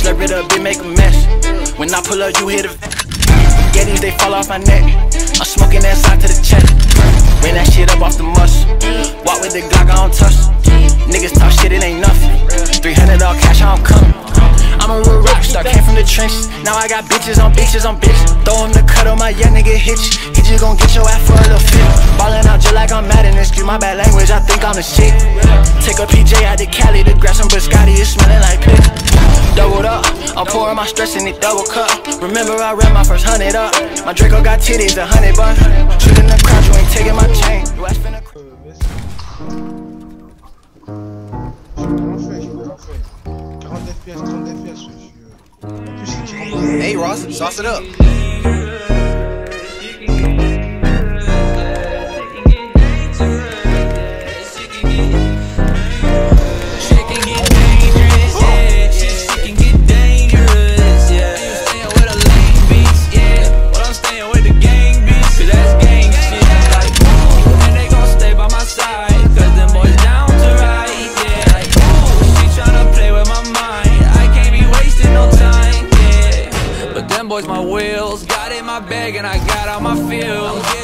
slurp it up, bitch, make a mess. When I pull up, you hear the Yetis, they fall off my neck. I'm smoking that side to the chest. Ran that shit up off the muscle. Walk with the Glock, I don't touch. Niggas talk shit, it ain't nothing. 300 all cash, I'm coming. I'm a real rock star, came from the trenches. Now I got bitches on bitches on bitches. Throw him the cut on my young nigga hit you. He just gon' get your ass for a little fit. Ballin' out just like I'm mad in this. Excuse my bad language, I think I'm the shit. Take a PJ out to Cali to grab some biscotti, it's smelling like piss. Doubled up, I'm pouring my stress in it double cup. Remember I ran my first 100 up. My Draco got titties, 100 bucks. Shooting the crowd, you ain't taking my chain. You ass finna Hey Ross, sauce it up. My wheels got in my bag and I got out my field.